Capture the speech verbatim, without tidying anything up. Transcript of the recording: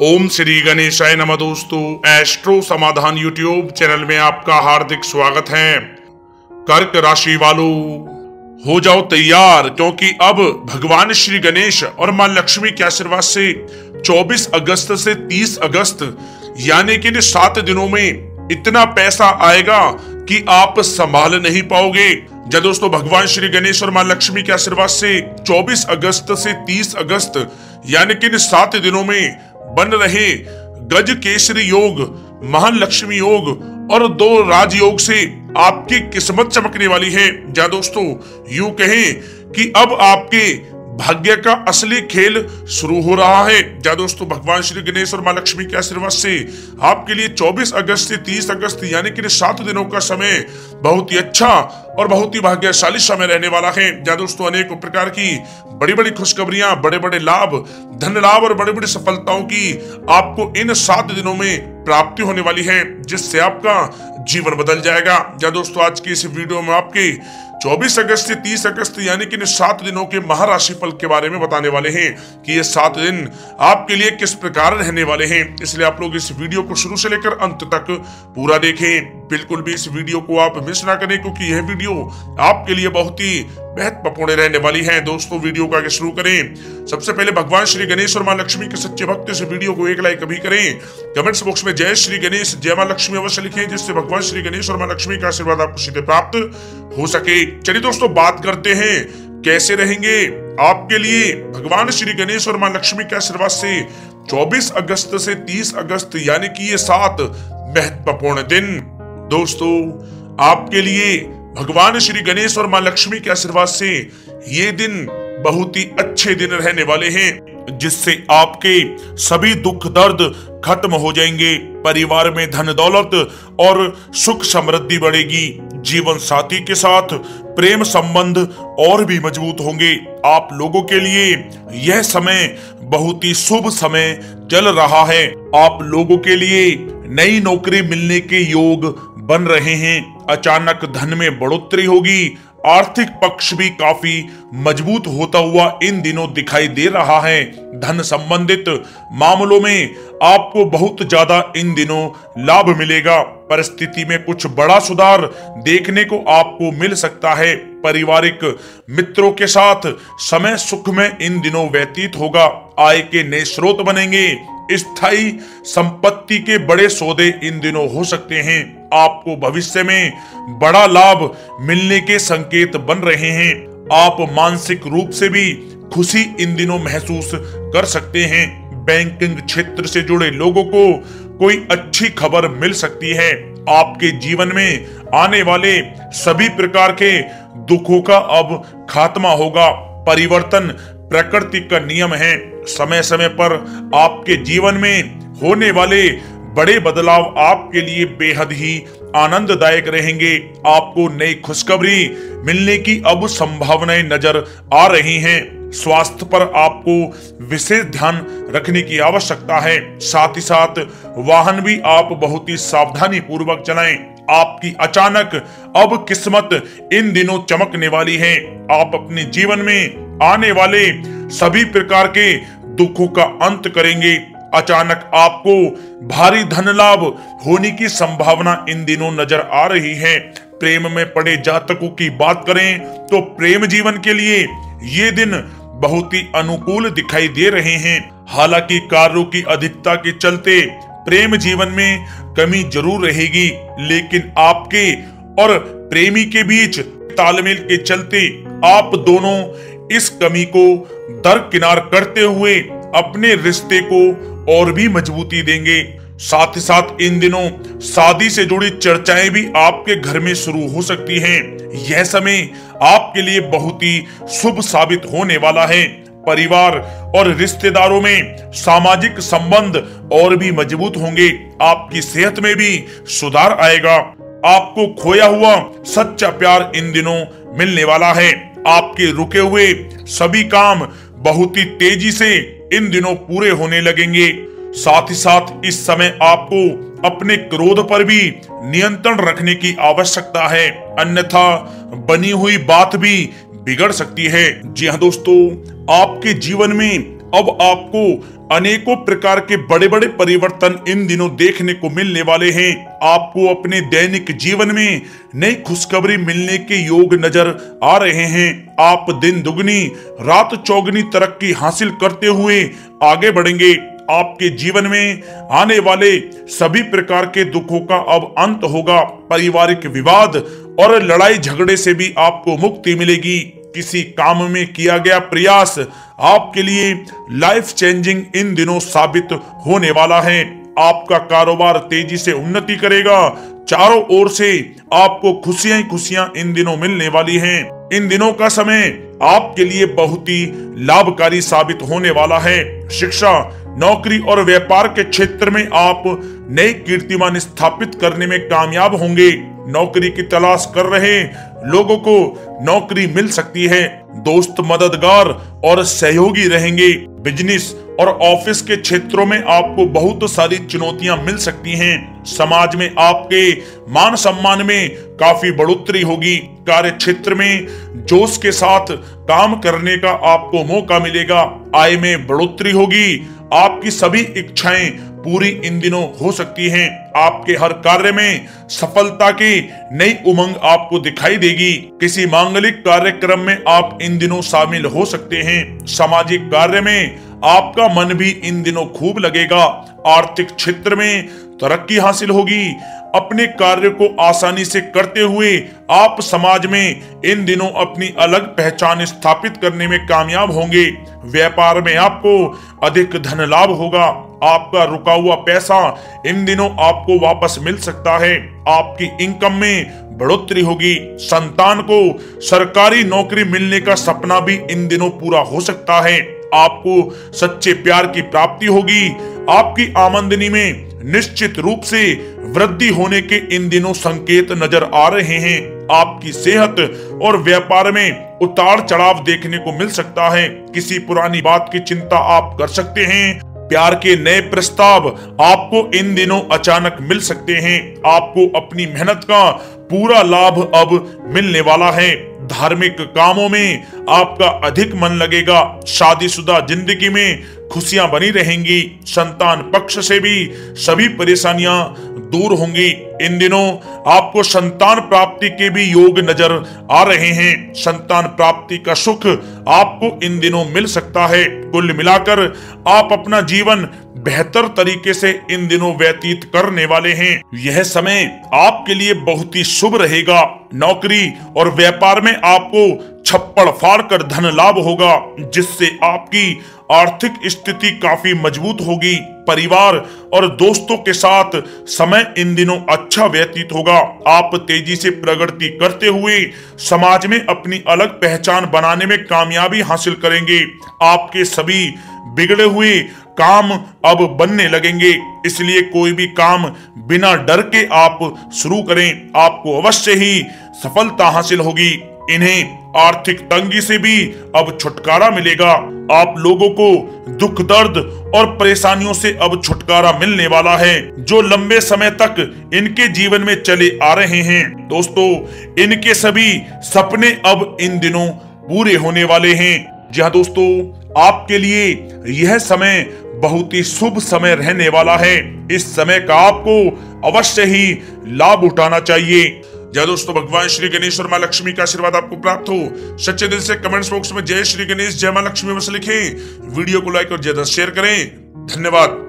ओम श्री गणेशाय नमः। दोस्तों, एस्ट्रो समाधान यूट्यूब चैनल में आपका हार्दिक स्वागत है। कर्क राशि वालों, हो जाओ तैयार, क्योंकि अब भगवान श्री गणेश और मां लक्ष्मी के आशीर्वाद से चौबीस अगस्त से तीस अगस्त यानी कि सात दिनों में इतना पैसा आएगा कि आप संभाल नहीं पाओगे। जब दोस्तों भगवान श्री गणेश और मां लक्ष्मी के आशीर्वाद से चौबीस अगस्त से तीस अगस्त यानी कि सात दिनों में बन रहे गज केसरी योग, महालक्ष्मी योग और दो राजयोग से आपकी किस्मत चमकने वाली है। जा दोस्तों यूं कहें कि अब आपके भाग्य का असली खेल शुरू हो रहा है। जा दोस्तों भगवान श्री गणेश और मां लक्ष्मी के आशीर्वाद से आपके लिए चौबीस अगस्त से तीस अगस्त यानी कि सात दिनों का समय बहुत ही अच्छा और बहुत ही भाग्यशाली समय रहने वाला है। जा दोस्तों अनेक प्रकार की बड़ी बड़ी खुशखबरियां, बड़े बड़े लाभ, धन लाभ और बड़ी बड़ी सफलताओं की आपको इन सात दिनों में प्राप्ति होने वाली है, जिससे आपका जीवन बदल जाएगा। जा दोस्तों आज की इस वीडियो में आपके चौबीस अगस्त से तीस अगस्त यानी कि सात दिनों के महाराशि फल के बारे में बताने वाले हैं कि ये सात दिन आपके लिए किस प्रकार रहने वाले हैं। इसलिए आप लोग इस वीडियो को शुरू से लेकर अंत तक पूरा देखें, बिल्कुल भी इस वीडियो को आप मिस ना करें, क्योंकि यह वीडियो आपके लिए बहुत ही महत्वपूर्ण रहने वाली है। दोस्तों वीडियो को आगे शुरू करें। सबसे पहले भगवान श्री गणेश और मां लक्ष्मी के सच्चे भक्त इस वीडियो को एक लाइक अभी करें। कमेंट्स बॉक्स में जय श्री गणेश, जय मां लक्ष्मी अवश्य लिखें, जिससे भगवान श्री गणेश और मां लक्ष्मी का आशीर्वाद आपको सीधे प्राप्त हो सके। चलिए दोस्तों बात करते हैं कैसे रहेंगे आपके लिए भगवान श्री गणेश और मां लक्ष्मी के आशीर्वाद से चौबीस अगस्त से तीस अगस्त यानी कि ये सात महत्वपूर्ण दिन। दोस्तों आपके लिए भगवान श्री गणेश और मां लक्ष्मी के आशीर्वाद से ये दिन बहुत ही अच्छे दिन रहने वाले हैं, जिससे आपके सभी दुख दर्द खत्म हो जाएंगे। परिवार में धन दौलत और सुख समृद्धि बढ़ेगी। जीवन साथी के साथ प्रेम संबंध और भी मजबूत होंगे। आप लोगों के लिए यह समय बहुत ही शुभ समय चल रहा है। आप लोगों के लिए नई नौकरी मिलने के योग बन रहे हैं। अचानक धन में बढ़ोतरी होगी। आर्थिक पक्ष भी काफी मजबूत होता हुआ इन दिनों दिखाई दे रहा है। धन संबंधित मामलों में आपको बहुत ज्यादा इन दिनों लाभ मिलेगा। परिस्थिति में कुछ बड़ा सुधार देखने को आपको मिल सकता है। पारिवारिक मित्रों के साथ समय सुख में इन दिनों व्यतीत होगा। आय के नए स्रोत बनेंगे। स्थायी संपत्ति के बड़े सौदे इन दिनों हो सकते हैं। आपको भविष्य में बड़ा लाभ मिलने के संकेत बन रहे हैं। आप मानसिक रूप से भी खुशी इन दिनों महसूस कर सकते हैं। बैंकिंग क्षेत्र से जुड़े लोगों को कोई अच्छी खबर मिल सकती है। आपके जीवन में आने वाले सभी प्रकार के दुखों का अब खात्मा होगा। परिवर्तन प्रकृति का नियम है। समय समय पर आपके जीवन में होने वाले बड़े बदलाव आपके लिए बेहद ही आनंददायक रहेंगे। आपको नई खुशखबरी मिलने की अब संभावनाएं नजर आ रही हैं। स्वास्थ्य पर आपको विशेष ध्यान रखने की आवश्यकता है। साथ ही साथ वाहन भी आप बहुत ही सावधानी पूर्वक चलाएं। आपकी अचानक अब किस्मत इन दिनों चमकने वाली है। आप अपने जीवन में आने वाले सभी प्रकार के दुखों का अंत करेंगे। अचानक आपको भारी धन लाभ होने की संभावना इन दिनों नजर आ रही है। प्रेम में पड़े जातकों की बात करें तो प्रेम जीवन के लिए ये दिन बहुत ही अनुकूल दिखाई दे रहे हैं। हालांकि कार्यों की अधिकता के चलते प्रेम जीवन में कमी जरूर रहेगी, लेकिन आपके और प्रेमी के बीच तालमेल के चलते आप दोनों इस कमी को दरकिनार करते हुए अपने रिश्ते को और भी मजबूती देंगे। साथ ही साथ इन दिनों शादी से जुड़ी चर्चाएं भी आपके घर में शुरू हो सकती हैं। यह समय आपके लिए बहुत ही शुभ साबित होने वाला है। परिवार और रिश्तेदारों में सामाजिक संबंध और भी मजबूत होंगे। आपकी सेहत में भी सुधार आएगा। आपको खोया हुआ सच्चा प्यार इन दिनों मिलने वाला है। आपके रुके हुए सभी काम बहुत ही तेजी से इन दिनों पूरे होने लगेंगे। साथ ही साथ इस समय आपको अपने क्रोध पर भी नियंत्रण रखने की आवश्यकता है, अन्यथा बनी हुई बात भी बिगड़ सकती है। जी हाँ दोस्तों, आपके जीवन में अब आपको अनेकों प्रकार के बड़े बड़े परिवर्तन इन दिनों देखने को मिलने वाले हैं। आपको अपने दैनिक जीवन में नई खुशखबरी मिलने के योग नजर आ रहे हैं। आप दिन दुगनी रात चौगनी तरक्की हासिल करते हुए आगे बढ़ेंगे। आपके जीवन में आने वाले सभी प्रकार के दुखों का अब अंत होगा। पारिवारिक विवाद और लड़ाई झगड़े से भी आपको मुक्ति मिलेगी। किसी काम में किया गया प्रयास आपके लिए लाइफ चेंजिंग इन दिनों साबित होने वाला है। आपका कारोबार तेजी से उन्नति करेगा। चारों ओर से आपको खुशियां ही खुशियां इन दिनों मिलने वाली हैं। इन दिनों का समय आपके लिए बहुत ही लाभकारी साबित होने वाला है। शिक्षा, नौकरी और व्यापार के क्षेत्र में आप नए कीर्तिमान स्थापित करने में कामयाब होंगे। नौकरी की तलाश कर रहे लोगों को नौकरी मिल सकती है। दोस्त मददगार और सहयोगी रहेंगे। बिजनेस और ऑफिस के क्षेत्रों में आपको बहुत सारी चुनौतियां मिल सकती हैं। समाज में आपके मान सम्मान में काफी बढ़ोतरी होगी। कार्य क्षेत्र में जोश के साथ काम करने का आपको मौका मिलेगा। आय में बढ़ोतरी होगी। आपकी सभी इच्छाएं पूरी इन दिनों हो सकती हैं। आपके हर कार्य में सफलता की नई उमंग आपको दिखाई देगी। किसी मांगलिक कार्यक्रम में आप इन दिनों शामिल हो सकते हैं। सामाजिक कार्य में आपका मन भी इन दिनों खूब लगेगा। आर्थिक क्षेत्र में तरक्की हासिल होगी। अपने कार्य को आसानी से करते हुए आप समाज में इन दिनों अपनी अलग पहचान स्थापित करने में कामयाब होंगे। व्यापार में आपको अधिक धन लाभ होगा। आपका रुका हुआ पैसा इन दिनों आपको वापस मिल सकता है। आपकी इनकम में बढ़ोतरी होगी। संतान को सरकारी नौकरी मिलने का सपना भी इन दिनों पूरा हो सकता है। आपको सच्चे प्यार की प्राप्ति होगी। आपकी आमदनी में निश्चित रूप से वृद्धि होने के इन दिनों संकेत नजर आ रहे हैं। आपकी सेहत और व्यापार में उतार चढ़ाव देखने को मिल सकता है। किसी पुरानी बात की चिंता आप कर सकते हैं। प्यार के नए प्रस्ताव आपको इन दिनों अचानक मिल सकते हैं। आपको अपनी मेहनत का पूरा लाभ अब मिलने वाला है। धार्मिक कामों में आपका अधिक मन लगेगा। शादीशुदा जिंदगी में खुशियां बनी रहेंगी। संतान पक्ष से भी सभी परेशानियां दूर होंगी। इन दिनों आपको संतान प्राप्ति के भी योग नजर आ रहे हैं। संतान प्राप्ति का सुख आपको इन दिनों मिल सकता है। कुल मिलाकर आप अपना जीवन बेहतर तरीके से इन दिनों व्यतीत करने वाले हैं। यह समय आपके लिए बहुत ही शुभ रहेगा। नौकरी और व्यापार में आपको छप्पड़ फाड़ कर धन लाभ होगा, जिससे आपकी आर्थिक स्थिति काफी मजबूत होगी। परिवार और दोस्तों के साथ समय इन दिनों अच्छा व्यतीत होगा। आप तेजी से प्रगति करते हुए समाज में अपनी अलग पहचान बनाने में कामयाबी हासिल करेंगे। आपके सभी बिगड़े हुए काम अब बनने लगेंगे। इसलिए कोई भी काम बिना डर के आप शुरू करें। आपको अवश्य ही सफलता हासिल होगी। इन्हें आर्थिक तंगी से भी अब छुटकारा मिलेगा। आप लोगों को दुख दर्द और परेशानियों से अब छुटकारा मिलने वाला है, जो लंबे समय तक इनके जीवन में चले आ रहे हैं। दोस्तों, इनके सभी सपने अब इन दिनों पूरे होने वाले हैं। जी हाँ दोस्तों, आपके लिए यह समय बहुत ही शुभ समय रहने वाला है। इस समय का आपको अवश्य ही लाभ उठाना चाहिए। जय दोस्तों, भगवान श्री गणेश और माँ लक्ष्मी का आशीर्वाद आपको प्राप्त हो। सच्चे दिल से कमेंट्स बॉक्स में जय श्री गणेश, जय माँ लक्ष्मी बस लिखें। वीडियो को लाइक और ज्यादा शेयर करें। धन्यवाद।